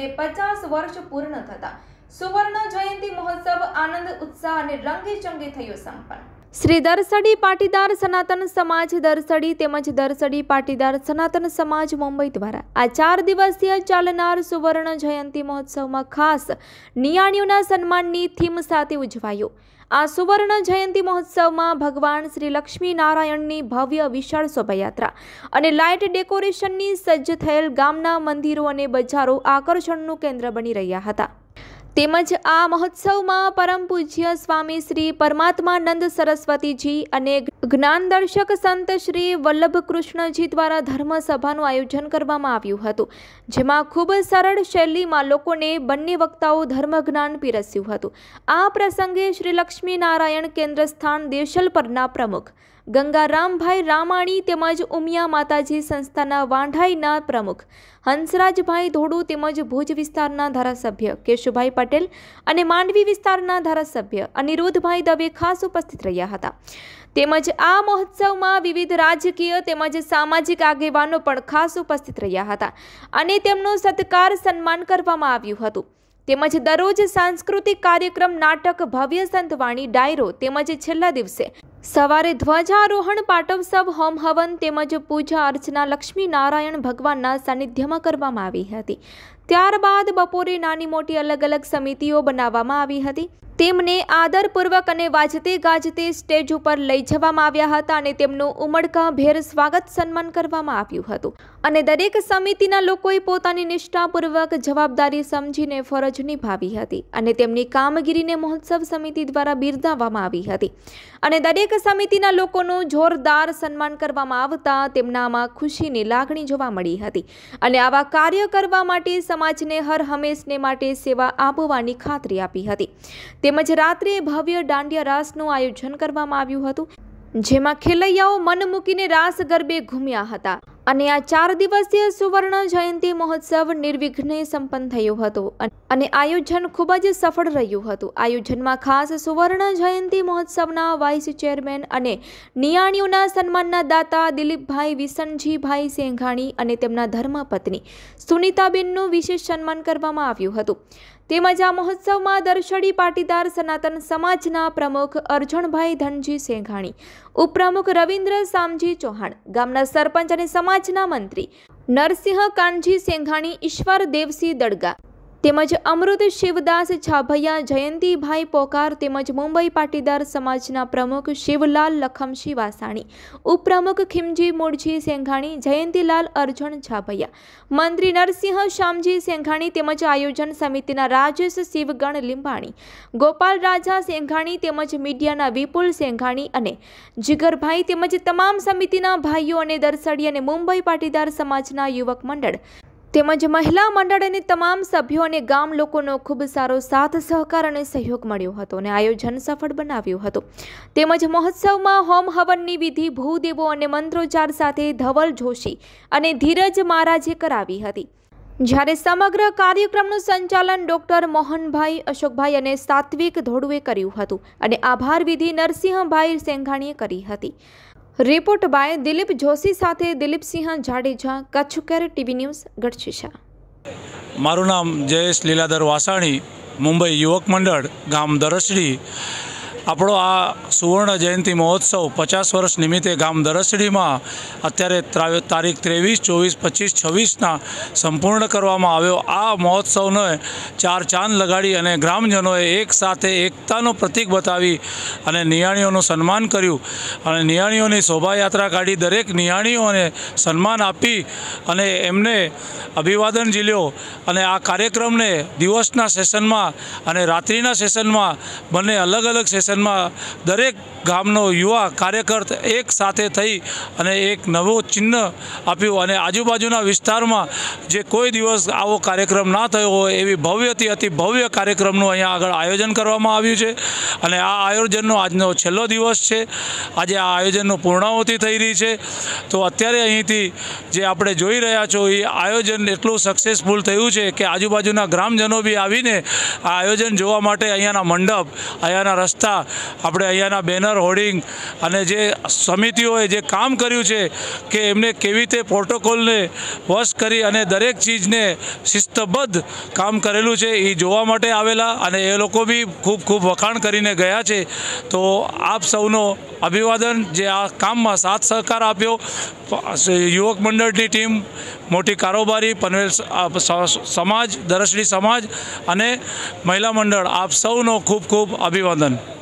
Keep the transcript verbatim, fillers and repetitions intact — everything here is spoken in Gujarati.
દિવસે પચાસ વર્ષ પૂર્ણ થતા સુવર્ણ જયંતિ મહોત્સવ આનંદ ઉત્સાહ અને રંગે ચંગે થયો સંપન્ન। શ્રી દરસડી પાટીદાર સનાતન સમાજ દરસડી તેમજ દરસડી પાટીદાર સનાતન સમાજ મુંબઈ દ્વારા આ ચાર દિવસીય ચાલનાર સુવર્ણ જયંતિ મહોત્સવમાં ખાસ નિયાણીઓના સન્માનની થીમ સાથે ઉજવાયો। આ સુવર્ણ જયંતિ મહોત્સવમાં ભગવાન શ્રી લક્ષ્મી નારાયણની ભવ્ય વિશાળ શોભાયાત્રા અને લાઇટ ડેકોરેશનની સજ્જ થયેલ ગામના મંદિરો અને બજારો આકર્ષણનું કેન્દ્ર બની રહ્યા હતા। તેમજ આ મહોત્સવમાં પરમ પૂજ્ય સ્વામી શ્રી પરમાત્માનંદ સરસ્વતીજી અને જ્ઞાનદર્શક સંત શ્રી વલ્લભ કૃષ્ણજી દ્વારા ધર્મસભાનું આયોજન કરવામાં આવ્યું હતું, જેમાં ખૂબ સરળ શૈલીમાં લોકોને બંને વક્તાઓ ધર્મજ્ઞાન પીરસ્યું હતું। આ પ્રસંગે શ્રી લક્ષ્મી નારાયણ કેન્દ્ર સ્થાન દેશલ પરના પ્રમુખ ગંગારામભાઈ રામાણી તેમજ ઉમિયા માતાજી સંસ્થાના વાંઢાઈના પ્રમુખ હંસરાજભાઈ ધોડુ તેમજ ભુજ વિસ્તારના ધારાસભ્ય કેશુભાઈ પટેલ અને માંડવી વિસ્તારના ધારાસભ્ય અનિરુદ્ધભાઈ દવે ખાસ ઉપસ્થિત રહ્યા હતા। તેમજ આ મહોત્સવમાં વિવિધ રાજકીય તેમજ સામાજિક આગેવાનો પણ ખાસ ઉપસ્થિત રહ્યા હતા અને તેમનું સત્કાર સન્માન કરવામાં આવ્યું હતું। તેમજ દરરોજ સાંસ્કૃતિક કાર્યક્રમ, નાટક, ભવ્ય સંતવાણી, ડાયરો તેમજ છેલ્લા દિવસે સવારે ધ્વજારોહણ, પાટોત્સવ, હોમ હવન તેમજ પૂજા અર્ચના લક્ષ્મી નારાયણ ભગવાનના સાનિધ્યમાં કરવામાં આવી હતી। ત્યારબાદ બપોરે નાની મોટી અલગ અલગ સમિતિઓ બનાવવામાં આવી હતી। તેમને આદરપૂર્વક અને વાજતે ગાજતે સ્ટેજ ઉપર લઈ જવામાં આવ્યા હતા અને તેમનું ઉમળકાભેર સ્વાગત સન્માન કરવામાં આવ્યું હતું અને દરેક સમિતિના લોકોએ પોતાની નિષ્ઠાપૂર્વક જવાબદારી સમજીને ફરજ નિભાવી હતી અને તેમની કામગીરીને મહોત્સવ સમિતિ દ્વારા બિરદાવવામાં આવી હતી અને દરેક સમિતિના લોકોનું જોરદાર સન્માન કરવામાં આવતા તેમનામાં ખુશીની લાગણી જોવા મળી હતી અને આવા કાર્ય કરવા માટે સમાજને હર હંમેશને માટે સેવા આપવાની ખાતરી આપી હતી। તેમજ રાત્રે ભવ્ય દાંડિયા રાસનું આયોજન કરવામાં આવ્યું હતું, જેમાં ખેલૈયાઓ મન મૂકીને રાસ ગરબે ઘૂમ્યા હતા અને આ ચાર દિવસીય સુવર્ણ જયંતિ મહોત્સવ નિર્વિઘ્ને સંપન્ન થયો હતો અને આયોજન ખૂબ જ સફળ રહ્યું હતું। આયોજનમાં ખાસ સુવર્ણ જયંતિ મહોત્સવના વાઇસ ચેરમેન અને નિયાણીઓના સન્માનના દાતા દિલીપભાઈ વિસનજીભાઈ સેંઘાણી અને તેમના ધર્મપત્ની સુનીતાબેનનું વિશેષ સન્માન કરવામાં આવ્યું હતું। તેમજ આ મહોત્સવમાં દરસડી પાટીદાર સનાતન સમાજના પ્રમુખ અર્જણભાઈ ધનજી સેંઘાણી, ઉપપ્રમુખ રવિન્દ્ર સામજી ચૌહાણ, ગામના સરપંચ અને સમાજના મંત્રી નરસિંહ કાનજી સેંઘાણી, ઈશ્વર દેવસિંહ દડગા તેમજ અમૃત શિવદાસ છાભૈયા, જયંતિભાઈ પોકાર તેમજ મુંબઈ પાટીદાર સમાજના પ્રમુખ શિવલાલ લખમશી વાસાણી, ઉપપ્રમુખ ખીમજી મૂળજી સેંઘાણી, જયંતિલાલ અર્જણ છાભૈયા, મંત્રી નરસિંહ શામજી સેંઘાણી તેમજ આયોજન સમિતિના રાજેશ શિવગણ લીંબાણી, ગોપાલ રાજા સેંઘાણી તેમજ મીડિયાના વિપુલ સેંઘાણી અને જીગરભાઈ તેમજ તમામ સમિતિના ભાઈઓ અને દરસડી અને મુંબઈ પાટીદાર સમાજના યુવક મંડળ તેમજ મહિલા મંડળ અને તમામ સભ્યો અને ગામ લોકોનો ખૂબ સારો સાથ સહકાર અને સહયોગ મળ્યો હતો અને આયોજન સફળ બનાવ્યું હતું। તેમજ મહોત્સવમાં હોમ હવનની વિધિ ભૂદેવો અને મંત્રોચ્ચાર સાથે ધવલ જોશી અને ધીરજ મહારાજે કરાવી હતી, જ્યારે સમગ્ર કાર્યક્રમનું સંચાલન ડોક્ટર મોહનભાઈ અશોકભાઈ અને સાત્વિક ધોડુએ કર્યું હતું અને આભાર વિધિ નરસિંહભાઈ સેંઘાણીએ કરી હતી। રિપોર્ટ બાય દિલીપ જોશી સાથે Dilipsinh Jadeja, Kutch care TV news, Gadhshisha. મારું નામ જયેશ લીલાધર વાસાણી, મુંબઈ યુવક મંડળ, ગામ દરસડી। આપણો આ સુવર્ણ જયંતિ મહોત્સવ પચાસ વર્ષ નિમિત્તે ગામ દરસડીમાં અત્યારે તારીખ ત્રેવીસ, ચોવીસ, પચીસ, છવ્વીસના સંપૂર્ણ કરવામાં આવ્યો। આ મહોત્સવને ચાર ચાંદ લગાડી અને ગ્રામજનોએ એક સાથે એકતાનું પ્રતીક બતાવી અને નિયાણીઓનું સન્માન કર્યું અને નિયાણીઓની શોભાયાત્રા કાઢી દરેક નિયાણીઓને સન્માન આપી અને એમને અભિવાદન ઝીલ્યો અને આ કાર્યક્રમને દિવસના સેશનમાં અને રાત્રિના સેશનમાં બંને અલગ અલગ સેશન દરેક ગામનો યુવા કાર્યકર એક સાથે થઈ અને એક નવો ચિહ્ન આપ્યું અને આજુબાજુના વિસ્તારમાં જે કોઈ દિવસ આવો કાર્યક્રમ ના થયો હોય એવી ભવ્યથી અતિ ભવ્ય કાર્યક્રમનું અહીંયા આગળ આયોજન કરવામાં આવ્યું છે અને આ આયોજનનો આજનો છેલ્લો દિવસ છે। આજે આ આયોજનનું પૂર્ણાહુતિ થઈ રહી છે, તો અત્યારે અહીંથી જે આપણે જોઈ રહ્યા છો એ આયોજન એટલું સક્સેસફુલ થયું છે કે આજુબાજુના ગ્રામજનો બી આવીને આ આયોજન જોવા માટે અહીંયાના મંડપ, અહીંયાના રસ્તા આપણે અહીંયાના બેનર હોર્ડિંગ અને જે સમિતિઓએ જે કામ કર્યું છે કે એમને કેવી રીતે પ્રોટોકોલને વશ કરી અને દરેક ચીજને શિસ્તબદ્ધ કામ કરેલું છે એ જોવા માટે આવેલા અને એ લોકો બી ખૂબ ખૂબ વખાણ કરીને ગયા છે। તો આપ સૌનો અભિવાદન જે આ કામમાં સાથ સહકાર આપ્યો। યુવક મંડળની ટીમ, મોટી કારોબારી, પનવેલ સમાજ, દરસડી સમાજ અને મહિલા મંડળ, આપ સૌનો ખૂબ ખૂબ અભિવાદન।